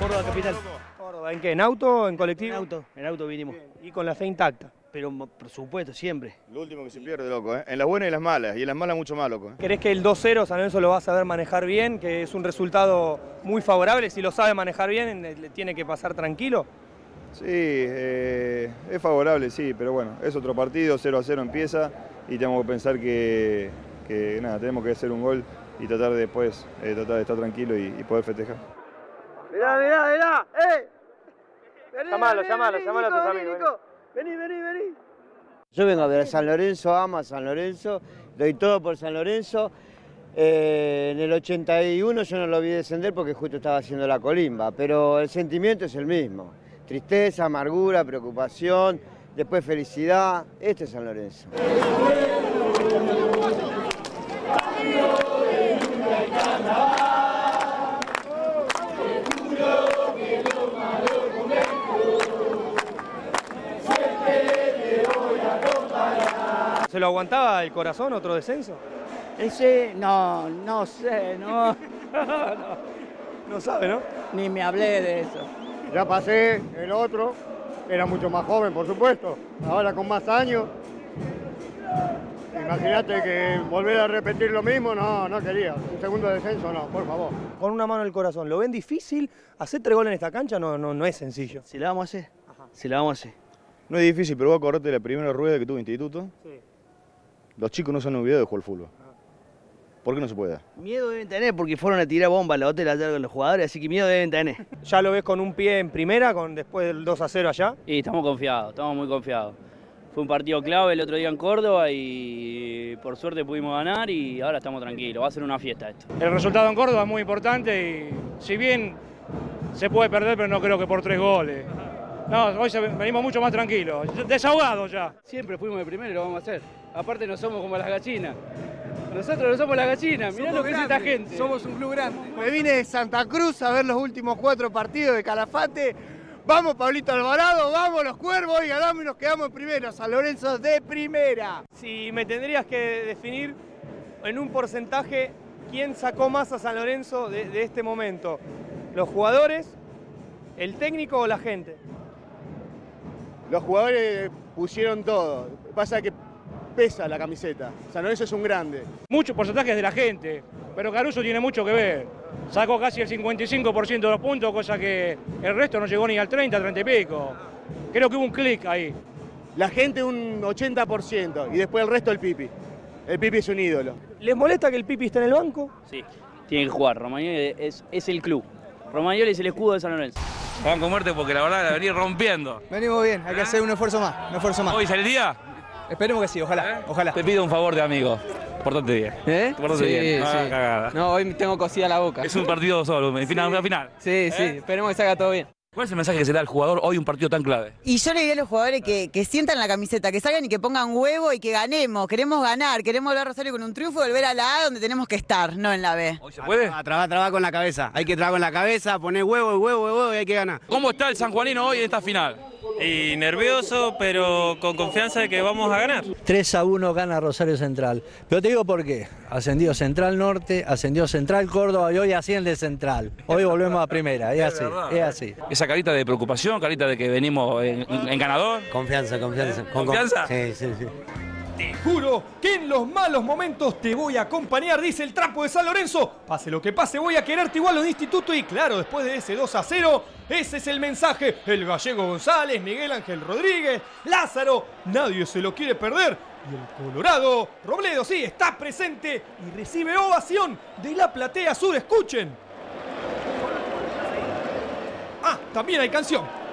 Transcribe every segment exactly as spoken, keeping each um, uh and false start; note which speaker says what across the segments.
Speaker 1: Córdoba capital.
Speaker 2: Córdoba, ¿en qué? ¿En auto o en colectivo?
Speaker 1: En auto, en auto vinimos.
Speaker 2: Bien. Y con la fe intacta.
Speaker 1: Pero por supuesto, siempre.
Speaker 3: Lo último que se pierde, loco, ¿eh? En las buenas y las malas, y en las malas mucho más, loco. ¿eh?
Speaker 2: ¿Crees que el dos cero San Lorenzo lo va a saber manejar bien? Que es un resultado muy favorable. Si lo sabe manejar bien, le tiene que pasar tranquilo.
Speaker 3: Sí, eh, es favorable, sí, pero bueno, es otro partido, cero a cero empieza y tenemos que pensar que, que nada, tenemos que hacer un gol y tratar de después, eh, tratar de estar tranquilo y, y poder festejar.
Speaker 2: Mirá, mirá, mirá, ¡eh! Vení, llamalo, vení, llamalo, vení, llamalo Nico, a tus amigos. Nico. Vení, vení, vení.
Speaker 4: Yo vengo a ver a San Lorenzo, amo a San Lorenzo, doy todo por San Lorenzo. Eh, en el ochenta y uno yo no lo vi descender porque justo estaba haciendo la colimba, pero el sentimiento es el mismo. Tristeza, amargura, preocupación, después felicidad. Este es San Lorenzo.
Speaker 2: ¿Se lo aguantaba el corazón otro descenso?
Speaker 5: Ese, no, no sé, no, no,
Speaker 2: No sabe, ¿no?
Speaker 5: ni me hablé de eso.
Speaker 6: Ya pasé el otro, era mucho más joven, por supuesto, ahora con más años. Imagínate que volver a repetir lo mismo, no, no quería. Un segundo descenso, no, por favor.
Speaker 2: Con una mano en el corazón, ¿lo ven difícil? Hacer tres goles en esta cancha no, no, no es sencillo.
Speaker 1: Si la vamos a hacer, si la vamos a hacer.
Speaker 3: No es difícil, pero voy a acordarte de la primera rueda que tuve en instituto.
Speaker 2: Sí.
Speaker 3: Los chicos no se han olvidado de jugar al fútbol. ¿Por qué no se puede?
Speaker 1: Miedo deben tener porque fueron a tirar bomba a la hotel ayer con los jugadores, así que miedo deben tener.
Speaker 2: ¿Ya lo ves con un pie en primera, con después del dos a cero allá?
Speaker 7: Y estamos confiados, estamos muy confiados. Fue un partido clave el otro día en Córdoba y por suerte pudimos ganar y ahora estamos tranquilos, va a ser una fiesta esto.
Speaker 8: El resultado en Córdoba es muy importante y si bien se puede perder, pero no creo que por tres goles. No, hoy venimos mucho más tranquilos, desahogados ya.
Speaker 7: Siempre fuimos de primero y lo vamos a hacer. Aparte no somos como las gallinas. Nosotros no somos las gallinas, mirá lo que dice esta gente.
Speaker 6: Somos un club grande. Me vine de Santa Cruz a ver los últimos cuatro partidos de Calafate. Vamos, Pablito Alvarado, vamos los Cuervos y ganamos y nos quedamos en primera. San Lorenzo de primera.
Speaker 2: Si me tendrías que definir en un porcentaje quién sacó más a San Lorenzo de, de este momento, ¿los jugadores, el técnico o la gente?
Speaker 6: Los jugadores pusieron todo. Pasa que pesa la camiseta. San Lorenzo es un grande.
Speaker 8: Muchos porcentajes de la gente, pero Caruso tiene mucho que ver. Sacó casi el cincuenta y cinco por ciento de los puntos, cosa que el resto no llegó ni al treinta, treinta y pico. Creo que hubo un clic ahí.
Speaker 6: La gente un ochenta por ciento y después el resto el Pipi. El Pipi es un ídolo.
Speaker 2: ¿Les molesta que el Pipi esté en el banco?
Speaker 7: Sí, tiene que jugar, Romagnoli es, es el club. Romagnoli es el escudo de San Lorenzo.
Speaker 9: Vamos con muerte porque la verdad la venís rompiendo.
Speaker 10: Venimos bien, hay que hacer un esfuerzo más, un esfuerzo más.
Speaker 9: ¿Hoy es el día?
Speaker 10: Esperemos que sí, ojalá, ¿Eh? ojalá.
Speaker 9: Te pido un favor de amigo, portate bien.
Speaker 10: ¿Eh?
Speaker 9: Portate
Speaker 10: sí,
Speaker 9: bien.
Speaker 10: Sí.
Speaker 9: Ah, cagada.
Speaker 10: No, hoy tengo cosida la boca.
Speaker 9: Es un partido solo, final,
Speaker 10: sí.
Speaker 9: final.
Speaker 10: Sí,
Speaker 9: ¿Eh?
Speaker 10: sí, esperemos que salga todo bien.
Speaker 9: ¿Cuál es el mensaje que se da al jugador hoy un partido tan clave?
Speaker 11: Y yo le diría a los jugadores que, que sientan la camiseta, que salgan y que pongan huevo y que ganemos. Queremos ganar, queremos volver a Rosario con un triunfo y volver a la A donde tenemos que estar, no en la B.
Speaker 9: ¿Hoy se puede?
Speaker 12: A trabajar, trabajar con la cabeza. Hay que trabajar con la cabeza, poner huevo, huevo, huevo y hay que ganar.
Speaker 9: ¿Cómo está el sanjuanino hoy en esta final?
Speaker 13: Y nervioso, pero con confianza de que vamos a ganar.
Speaker 14: tres a uno gana Rosario Central. Pero te digo por qué. Ascendió Central Norte, ascendió Central Córdoba y hoy asciende Central. Hoy volvemos a primera, es así, es así.
Speaker 9: Esa carita de preocupación, carita de que venimos en, en ganador.
Speaker 12: Confianza, confianza.
Speaker 9: ¿Eh? ¿Confianza?
Speaker 12: Sí, sí, sí.
Speaker 15: Te juro que en los malos momentos te voy a acompañar, dice el trapo de San Lorenzo. Pase lo que pase, voy a quererte igual los de instituto. Y claro, después de ese dos a cero, ese es el mensaje. El gallego González, Miguel Ángel Rodríguez, Lázaro, nadie se lo quiere perder. Y el Colorado, Robledo, sí, está presente y recibe ovación de la platea sur. Escuchen. Ah, también hay canción.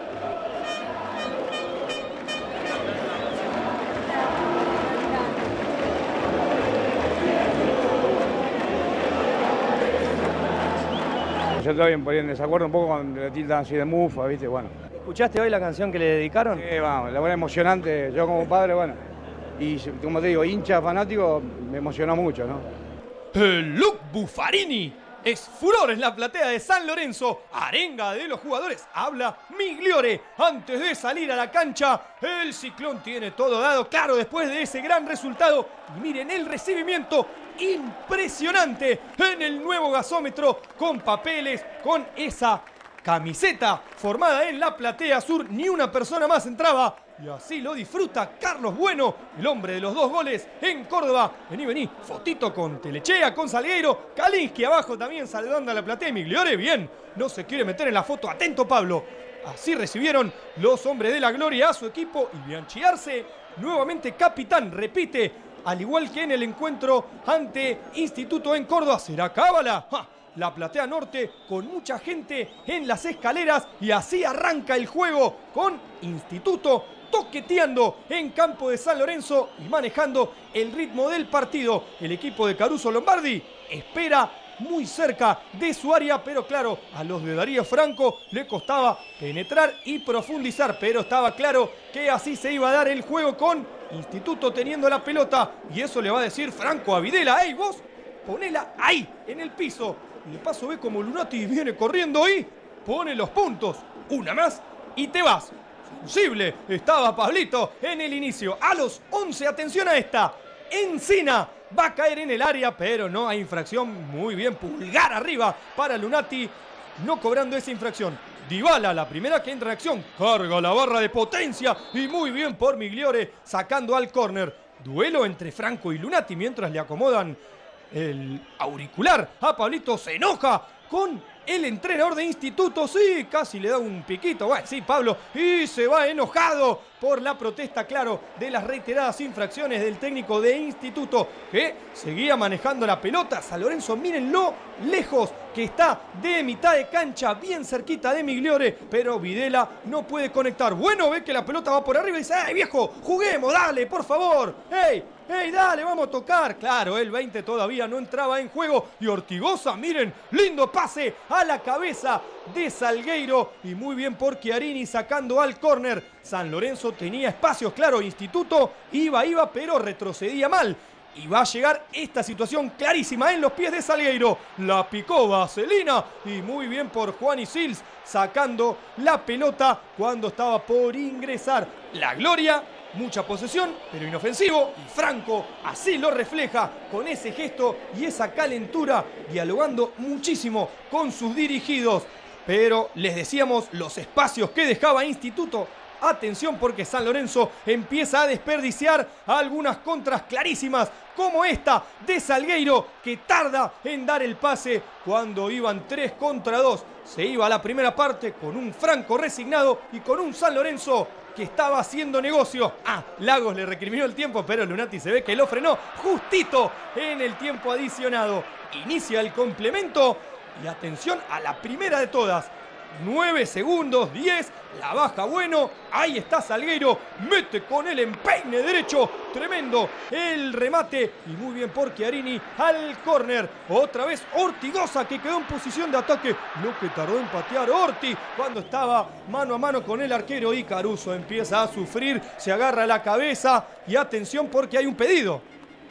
Speaker 8: Yo estoy por ahí en desacuerdo un poco cuando le tildan así de mufa, ¿viste? Bueno.
Speaker 2: ¿Escuchaste hoy la canción que le dedicaron?
Speaker 8: Sí, vamos, la buena emocionante. Yo como padre, bueno, y como te digo, hincha, fanático, me emocionó mucho, ¿no?
Speaker 15: El look Buffarini es furor en la platea de San Lorenzo. Arenga de los jugadores. Habla Migliore. Antes de salir a la cancha, el Ciclón tiene todo dado. Claro, después de ese gran resultado. Y miren el recibimiento impresionante en el nuevo gasómetro, con papeles, con esa camiseta formada en la platea sur, ni una persona más entraba. Y así lo disfruta Carlos Bueno, el hombre de los dos goles en Córdoba. Vení, vení, fotito con Telechea, con Salgueiro, Kalinski abajo también saludando a la platea. Migliore, bien, no se quiere meter en la foto, atento Pablo. Así recibieron los hombres de la gloria a su equipo y Bianchi Arce, nuevamente capitán, repite, al igual que en el encuentro ante Instituto en Córdoba. ¿Será cábala? ¡Ja! La platea norte con mucha gente en las escaleras y así arranca el juego con Instituto toqueteando en campo de San Lorenzo y manejando el ritmo del partido. El equipo de Caruso Lombardi espera muy cerca de su área, pero claro, a los de Darío Franco le costaba penetrar y profundizar, pero estaba claro que así se iba a dar el juego con Instituto teniendo la pelota y eso le va a decir Franco a Videla: ¡Ey, vos! Ponela ahí, en el piso. Y de paso ve como Lunati viene corriendo y pone los puntos. Una más y te vas. Sensible estaba Pablito en el inicio. A los once, atención a esta. Encina va a caer en el área, pero no hay infracción. Muy bien, pulgar arriba para Lunati, no cobrando esa infracción. Dybala, la primera que entra en acción, carga la barra de potencia y muy bien por Migliore sacando al córner. Duelo entre Franco y Lunati mientras le acomodan el auricular a Pablito. Se enoja con el entrenador de Instituto, sí, casi le da un piquito, bueno, sí, Pablo, y se va enojado por la protesta, claro, de las reiteradas infracciones del técnico de Instituto, que seguía manejando la pelota. San Lorenzo, miren lo lejos que está de mitad de cancha, bien cerquita de Migliore, pero Videla no puede conectar. Bueno, ve que la pelota va por arriba y dice: ¡Ey, viejo, juguemos, dale, por favor! ¡Ey! ¡Ey, dale, vamos a tocar! Claro, el veinte todavía no entraba en juego. Y Ortigosa, miren, lindo pase a la cabeza de Salgueiro. Y muy bien por Chiarini sacando al córner. San Lorenzo tenía espacios, claro, Instituto iba, iba, pero retrocedía mal. Y va a llegar esta situación clarísima en los pies de Salgueiro. La picó Vaselina y muy bien por Juan Isils sacando la pelota cuando estaba por ingresar. La gloria, mucha posesión, pero inofensivo. Y Franco así lo refleja con ese gesto y esa calentura, dialogando muchísimo con sus dirigidos. Pero les decíamos los espacios que dejaba Instituto. Atención porque San Lorenzo empieza a desperdiciar algunas contras clarísimas, como esta de Salgueiro, que tarda en dar el pase cuando iban tres contra dos. Se iba a la primera parte con un Franco resignado y con un San Lorenzo que estaba haciendo negocio. Ah, Lagos le recriminó el tiempo, pero Lunati se ve que lo frenó justito en el tiempo adicionado. Inicia el complemento y atención a la primera de todas. nueve segundos, diez, la baja Bueno, ahí está Salgueiro, mete con el empeine derecho, tremendo el remate y muy bien por Chiarini al córner. Otra vez Ortigosa que quedó en posición de ataque, lo que tardó en patear Orti cuando estaba mano a mano con el arquero y Caruso empieza a sufrir, se agarra la cabeza y atención porque hay un pedido.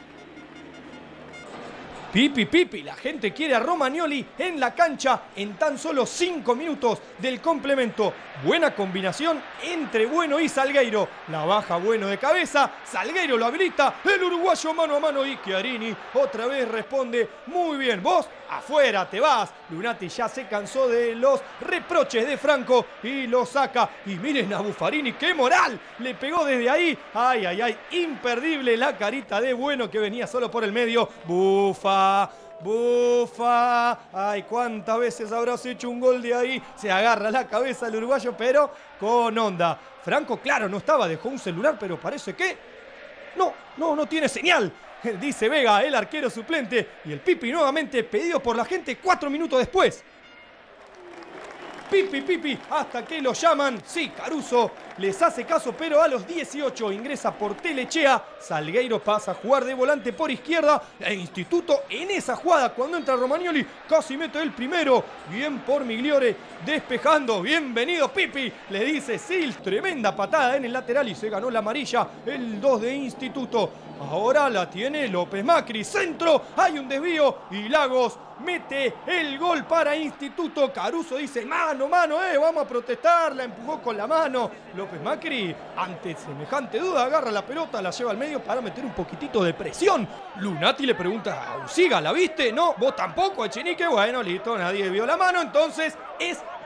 Speaker 15: Pipi, pipi, la gente quiere a Romagnoli en la cancha en tan solo cinco minutos del complemento. Buena combinación entre Bueno y Salgueiro. La baja Bueno de cabeza, Salgueiro lo habilita, el uruguayo mano a mano y Chiarini otra vez responde muy bien. Vos afuera te vas. Lunati ya se cansó de los reproches de Franco y lo saca. Y miren a Buffarini, qué moral, le pegó desde ahí. Ay, ay, ay, imperdible la carita de Bueno que venía solo por el medio. Bufa. Bufa, ay, cuántas veces habrás hecho un gol de ahí. Se agarra la cabeza el uruguayo, pero con onda. Franco, claro, no estaba, dejó un celular, pero parece que no, no, no tiene señal. Dice Vega, el arquero suplente. Y el Pipi nuevamente pedido por la gente cuatro minutos después. Pipi, Pipi, hasta que lo llaman. Sí, Caruso les hace caso, pero a los dieciocho ingresa por Telechea. Salgueiro pasa a jugar de volante por izquierda. E Instituto en esa jugada, cuando entra Romagnoli, casi mete el primero. Bien por Migliore, despejando. Bienvenido, Pipi, le dice Sil. Tremenda patada en el lateral y se ganó la amarilla. El dos de Instituto. Ahora la tiene López Macri. Centro, hay un desvío y Lagos mete el gol para Instituto. Caruso dice: mano, mano, eh, vamos a protestar. La empujó con la mano. López Macri, ante semejante duda, agarra la pelota, la lleva al medio para meter un poquitito de presión. Lunati le pregunta a Usiga: ¿la viste? No, vos tampoco, Echenique. Bueno, listo, nadie vio la mano. Entonces es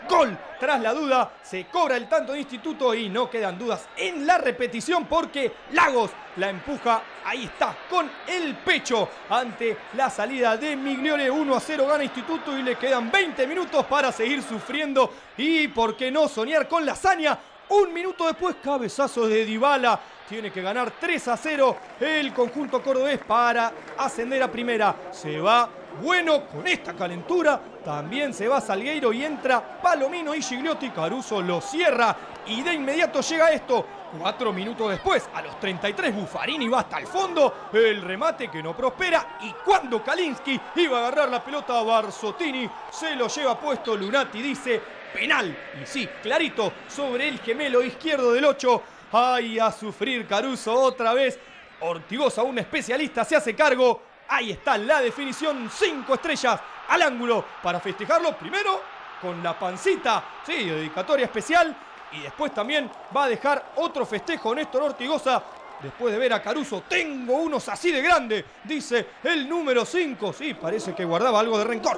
Speaker 15: Gol. Tras la duda, se cobra el tanto de Instituto y no quedan dudas en la repetición porque Lagos la empuja, ahí está, con el pecho ante la salida de Migliore. uno a cero gana Instituto y le quedan veinte minutos para seguir sufriendo y, por qué no, soñar con la hazaña. Un minuto después, cabezazo de Dybala. Tiene que ganar tres a cero el conjunto cordobés para ascender a primera. Se va Bueno con esta calentura. También se va Salgueiro y entra Palomino y Gigliotti. Caruso lo cierra y de inmediato llega esto. Cuatro minutos después, a los treinta y tres, Buffarini va hasta el fondo. El remate que no prospera. Y cuando Kalinski iba a agarrar la pelota a Barzottini, se lo lleva puesto. Lunati dice penal. Y sí, clarito, sobre el gemelo izquierdo del ocho. ¡Ay, a sufrir Caruso otra vez! Ortigosa, un especialista, se hace cargo. Ahí está la definición, cinco estrellas al ángulo para festejarlo. Primero con la pancita, sí, dedicatoria especial. Y después también va a dejar otro festejo Néstor Ortigosa. Después de ver a Caruso, tengo unos así de grande, dice el número cinco. Sí, parece que guardaba algo de rencor.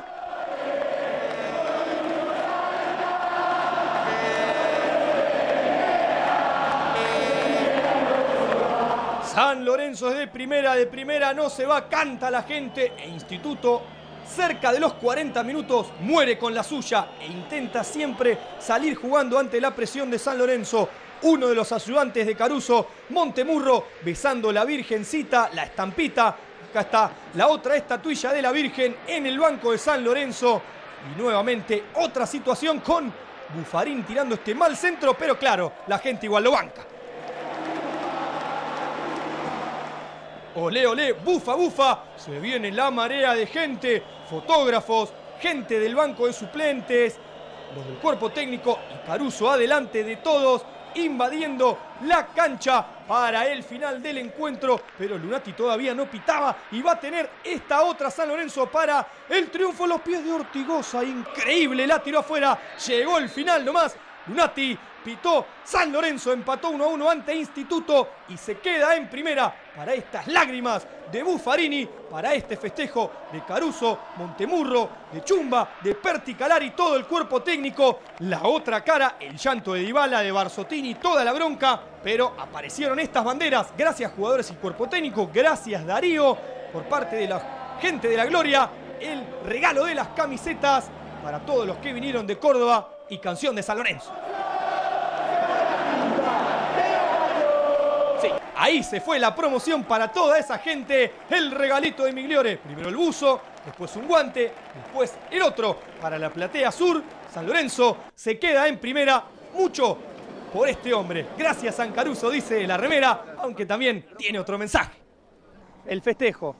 Speaker 15: San Lorenzo es de primera, de primera no se va, canta la gente. E Instituto, cerca de los cuarenta minutos, muere con la suya e intenta siempre salir jugando ante la presión de San Lorenzo. Uno de los ayudantes de Caruso, Montemurro, besando la Virgencita, la estampita. Acá está la otra estatuilla de la Virgen en el banco de San Lorenzo. Y nuevamente otra situación con Buffarini tirando este mal centro, pero claro, la gente igual lo banca. Olé, olé, bufa, bufa, se viene la marea de gente, fotógrafos, gente del banco de suplentes, los del cuerpo técnico y Caruso adelante de todos, invadiendo la cancha para el final del encuentro, pero Lunati todavía no pitaba y va a tener esta otra San Lorenzo para el triunfo. Los pies de Ortigosa, increíble, la tiró afuera, llegó el final nomás, Lunati pitó, San Lorenzo empató uno a uno ante Instituto y se queda en primera para estas lágrimas de Buffarini, para este festejo de Caruso, Montemurro, de Chumba, de Perticalari, todo el cuerpo técnico. La otra cara, el llanto de Dybala, de Barzottini, toda la bronca, pero aparecieron estas banderas. Gracias jugadores y cuerpo técnico, gracias Darío, por parte de la gente de la Gloria, el regalo de las camisetas para todos los que vinieron de Córdoba y canción de San Lorenzo. Sí, ahí se fue la promoción para toda esa gente. El regalito de Migliore. Primero el buzo, después un guante, después el otro para la platea sur. San Lorenzo se queda en primera. Mucho por este hombre. Gracias San Caruso, dice la remera, aunque también tiene otro mensaje.
Speaker 2: El festejo,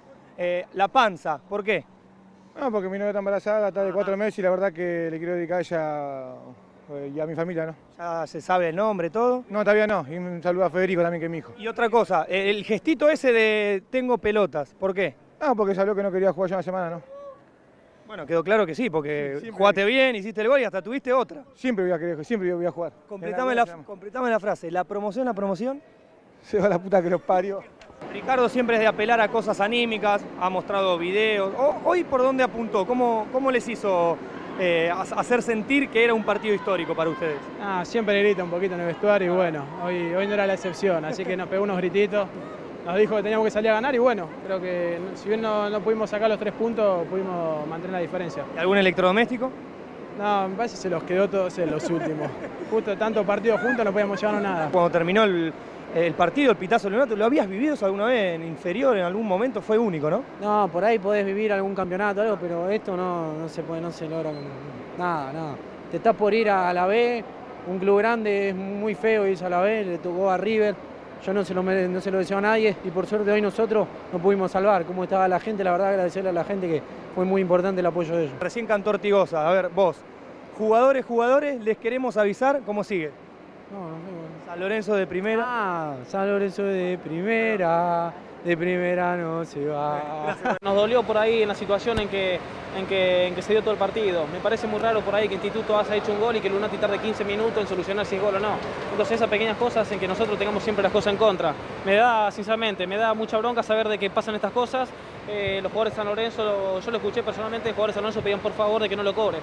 Speaker 2: eh, la panza, ¿por qué?
Speaker 16: No, porque mi novia está embarazada, está de cuatro meses y la verdad que le quiero dedicar a ella y a mi familia, ¿no?
Speaker 2: ¿Ya se sabe el nombre, todo?
Speaker 16: No, todavía no. Y un saludo a Federico también, que es mi hijo.
Speaker 2: Y otra cosa, el gestito ese de tengo pelotas, ¿por qué?
Speaker 16: No, porque salió que no quería jugar ya una semana, ¿no?
Speaker 2: Bueno, quedó claro que sí, porque
Speaker 16: sí,
Speaker 2: jugaste bien, hiciste el gol y hasta tuviste otra.
Speaker 16: Siempre voy a querer, siempre voy a jugar.
Speaker 2: Completame la, completame la frase, la promoción, la promoción.
Speaker 16: Se va la puta que los parió.
Speaker 2: Ricardo siempre es de apelar a cosas anímicas, ha mostrado videos. Hoy, ¿por dónde apuntó? ¿Cómo, cómo les hizo eh, hacer sentir que era un partido histórico para ustedes?
Speaker 17: Ah, siempre le grita un poquito en el vestuario y bueno, hoy, hoy no era la excepción, así que nos pegó unos grititos, nos dijo que teníamos que salir a ganar y bueno, creo que si bien no, no pudimos sacar los tres puntos, pudimos mantener la diferencia.
Speaker 2: ¿Y algún electrodoméstico?
Speaker 17: No, me parece que se los quedó todos en los últimos. Justo tantos partidos juntos no podíamos llevarnos nada.
Speaker 2: Cuando terminó el... El partido, el pitazo de Leonato, ¿lo habías vivido alguna vez en inferior, en algún momento? Fue único, ¿no?
Speaker 17: No, por ahí podés vivir algún campeonato, algo, pero esto no, no se puede, no se logra. Nada, nada. Te estás por ir a la B, un club grande es muy feo irse a la B, le tocó a River. Yo no se, lo, no se lo deseo a nadie y por suerte hoy nosotros nos pudimos salvar. Cómo estaba la gente, la verdad agradecerle a la gente que fue muy importante el apoyo de ellos.
Speaker 2: Recién cantó Ortigosa, a ver, vos, jugadores, jugadores, les queremos avisar, ¿cómo sigue?
Speaker 17: No, no, no.
Speaker 2: San Lorenzo de primera.
Speaker 17: Ah, San Lorenzo de primera, de primera no se va.
Speaker 18: Nos dolió por ahí en la situación en que, en, que, en que se dio todo el partido. Me parece muy raro por ahí que Instituto haya hecho un gol y que Lunati tarde quince minutos en solucionar si es gol o no. Entonces esas pequeñas cosas en que nosotros tengamos siempre las cosas en contra. Me da, sinceramente, me da mucha bronca saber de que pasan estas cosas. Eh, los jugadores de San Lorenzo, yo lo escuché personalmente, los jugadores de San Lorenzo pedían por favor de que no lo cobre.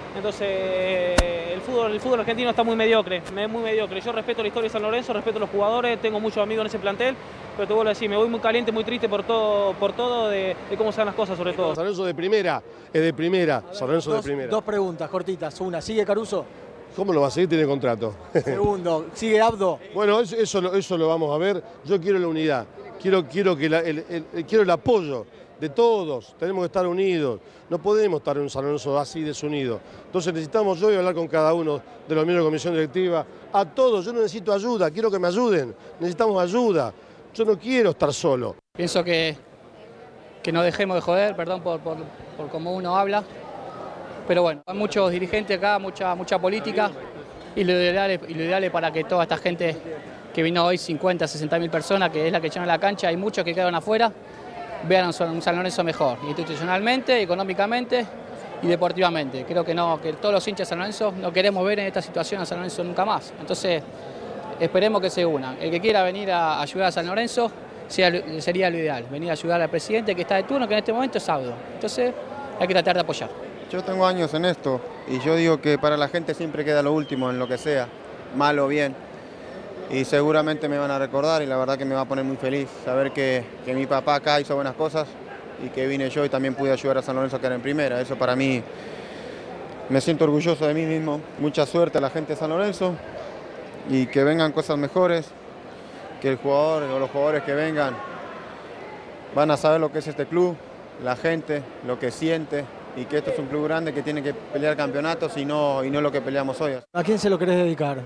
Speaker 18: Entonces, el fútbol, el fútbol argentino está muy mediocre, muy mediocre. Yo respeto la historia de San Lorenzo, respeto a los jugadores, tengo muchos amigos en ese plantel, pero te vuelvo a decir, me voy muy caliente, muy triste por todo, por todo de, de cómo se dan las cosas, sobre todo.
Speaker 19: San Lorenzo de primera, es de primera, San Lorenzo
Speaker 20: dos,
Speaker 19: de primera.
Speaker 20: Dos preguntas cortitas. Una, ¿sigue Caruso?
Speaker 19: ¿Cómo lo va a seguir? Tiene contrato.
Speaker 20: Segundo, ¿sigue Abdo?
Speaker 19: Bueno, eso, eso, lo, eso lo vamos a ver. Yo quiero la unidad, quiero, quiero, que la, el, el, el, quiero el apoyo de todos, tenemos que estar unidos, no podemos estar en un San Lorenzo así desunido. Entonces necesitamos, yo voy a hablar con cada uno de los miembros de la comisión directiva, a todos, yo no necesito ayuda, quiero que me ayuden, necesitamos ayuda, yo no quiero estar solo.
Speaker 21: Pienso que, que no dejemos de joder, perdón por, por, por cómo uno habla, pero bueno, hay muchos dirigentes acá, mucha, mucha política, y lo, ideal es, y lo ideal es para que toda esta gente que vino hoy, cincuenta, sesenta mil personas, que es la que llenan la cancha, hay muchos que quedaron afuera, vean un San Lorenzo mejor, institucionalmente, económicamente y deportivamente. Creo que no, que todos los hinchas de San Lorenzo no queremos ver en esta situación a San Lorenzo nunca más. Entonces, esperemos que se unan. El que quiera venir a ayudar a San Lorenzo sea, sería lo ideal, venir a ayudar al presidente que está de turno, que en este momento es Abdo. Entonces, hay que tratar de apoyar.
Speaker 22: Yo tengo años en esto y yo digo que para la gente siempre queda lo último en lo que sea, mal o bien. Y seguramente me van a recordar y la verdad que me va a poner muy feliz saber que, que mi papá acá hizo buenas cosas y que vine yo y también pude ayudar a San Lorenzo a quedar en primera. Eso para mí, me siento orgulloso de mí mismo. Mucha suerte a la gente de San Lorenzo y que vengan cosas mejores, que el jugador o los jugadores que vengan van a saber lo que es este club, la gente, lo que siente y que esto es un club grande que tiene que pelear campeonatos y no, y no lo que peleamos hoy.
Speaker 20: ¿A quién se lo querés dedicar?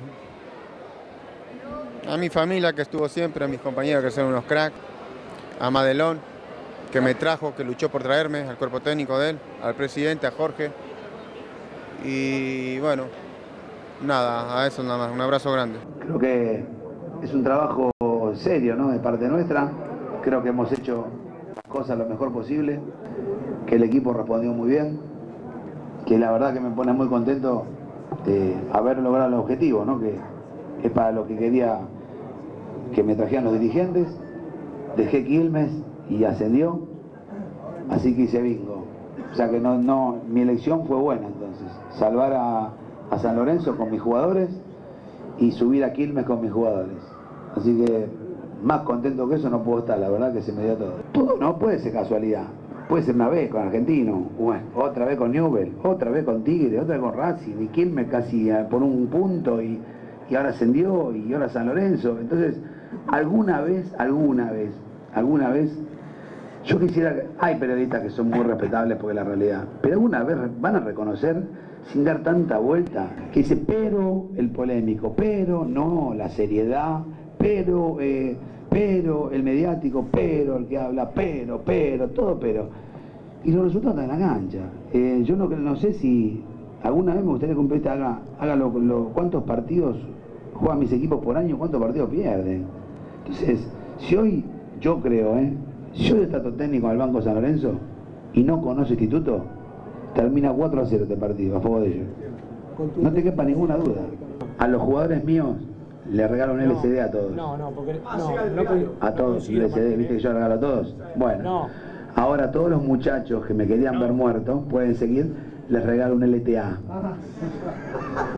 Speaker 22: A mi familia que estuvo siempre, a mis compañeros que son unos cracks, a Madelón, que me trajo, que luchó por traerme, al cuerpo técnico de él, al presidente, a Jorge. Y bueno, nada, a eso nada más, un abrazo grande.
Speaker 23: Creo que es un trabajo serio, ¿no?, de parte nuestra. Creo que hemos hecho las cosas lo mejor posible, que el equipo respondió muy bien, que la verdad que me pone muy contento de haber logrado el objetivo, ¿no?, que es para lo que quería que me trajeran los dirigentes. Dejé Quilmes y ascendió, así que hice bingo. O sea que no, no, mi elección fue buena entonces, salvar a, a San Lorenzo con mis jugadores y subir a Quilmes con mis jugadores. Así que más contento que eso no puedo estar, la verdad que se me dio todo. Todo no puede ser casualidad, puede ser una vez con Argentino, bueno, otra vez con Newell, otra vez con Tigre, otra vez con Racing, y Quilmes casi por un punto y... y ahora ascendió, y ahora San Lorenzo. Entonces, alguna vez, alguna vez, alguna vez, yo quisiera, hay periodistas que son muy respetables porque es la realidad, pero alguna vez van a reconocer, sin dar tanta vuelta, que dice, pero el polémico, pero no, la seriedad, pero, eh, pero el mediático, pero el que habla, pero, pero, todo pero. Y los resultados están en la cancha. Eh, yo no, no sé si... Alguna vez me gustaría que un periodista haga, haga lo, lo, cuántos partidos juegan mis equipos por año, cuántos partidos pierden. Entonces, si hoy, yo creo, ¿eh? si hoy está todo técnico al Banco San Lorenzo y no conoce instituto, termina cuatro a cero este partido, a favor de ellos. No te quepa ninguna duda. A los jugadores míos le regalo un L C D a todos.
Speaker 17: No, no, porque no, no,
Speaker 23: a todos, L C D, ¿viste que yo regalo a todos? Bueno,
Speaker 17: no.
Speaker 23: Ahora todos los muchachos que me querían ver muerto pueden seguir, les regalo un L T A.